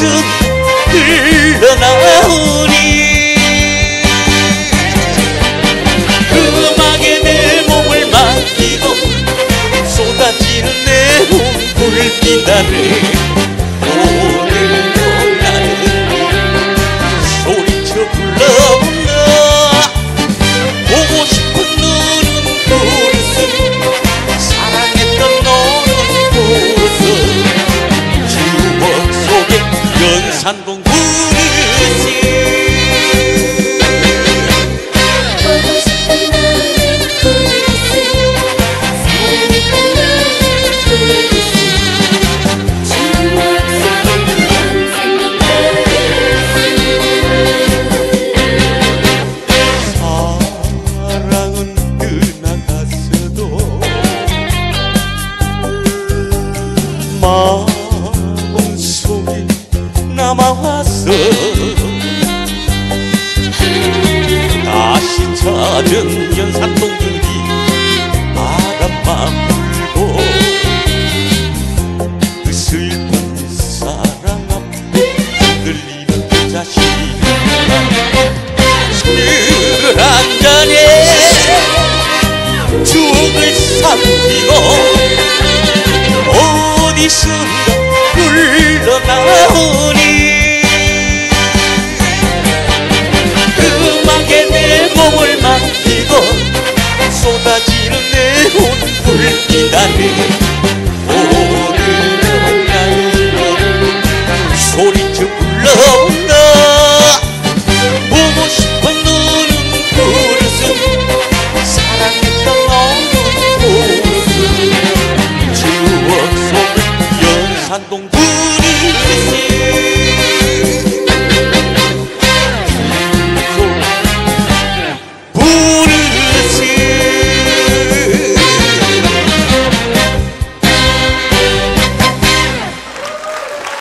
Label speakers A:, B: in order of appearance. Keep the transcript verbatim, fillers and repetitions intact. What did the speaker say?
A: 흘러나오니 음악에 내 몸을 맡기고 쏟아지는 내 눈물빛 아래 오늘도 나는 소리쳐 불러본다. 보고 싶은 눈은 부르스 사랑했던 너는 부르스 추억 속에 연산동 부르스
B: 보고 싶은 너는 부르스 사랑했던 너는 부르스 추억 속에 연산동
A: 사랑은 떠나갔어도 마음속에 남아왔어. 다시 찾은 연산동들이 바람만 불고 그 슬픈 사랑 앞에 흔들리는 그 자식 술 한 잔에 추억을 삼키고 어디선가 흘러나오니 음악에 내 몸을 맡기고 쏟아지는 내 눈물빛 아래 오늘도 나는 소리쳐 불러온다. 보고 싶은 너는 부르스 사랑했던 너는 부르스 추억 속에 연산동